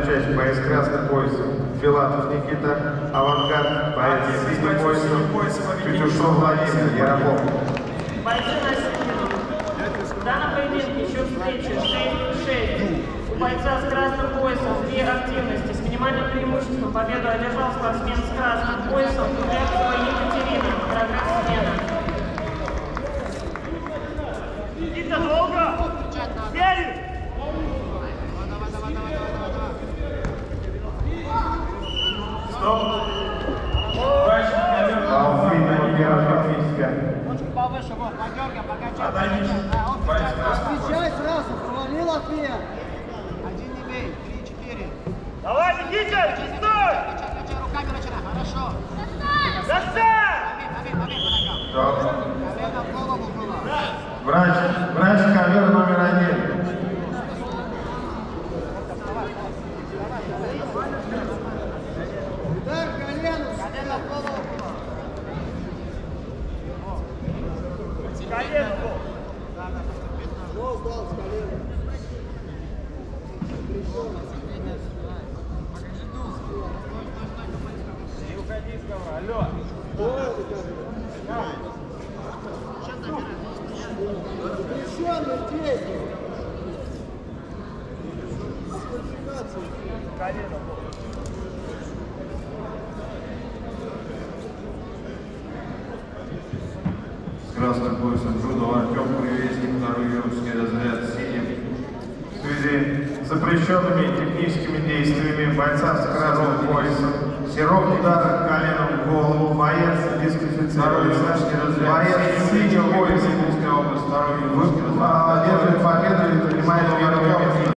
часть, боец красным поясом Филатов Никита, авангард, боец синим поясом Петушов Владимир, Яромов. Бойцы на середину. В данном поединке счет встречи 6-6. У бойца с красным поясом 2 активности. С минимальным преимуществом победу одержал спортсмен с красным поясом Кудрявцева Екатерина. Прогресс смена. Никита, долго! Бери! Стоп! Алфимова первая физика. Повыше, вот, подергай, покачай. Встречай сразу, провалил ответ. 1 не бей, 3-4. Давай, Никита, стой! Качай руками, начинай, хорошо. Доставь! Колено в голову было. Врач ковер номер 1. Удар коленом. Колено в голову было. Коленку! Нос дал с коленом. Не уходи с ковра, алло! Запрещенный действие. Дисквалификация. Колено! С красным поясом Жудов Артем, привесник, второй юношеский разряд синим. В связи с запрещенными техническими действиями бойца с красным поясом Серов удар коленом в голову, боец дисквалифицируется, боец синий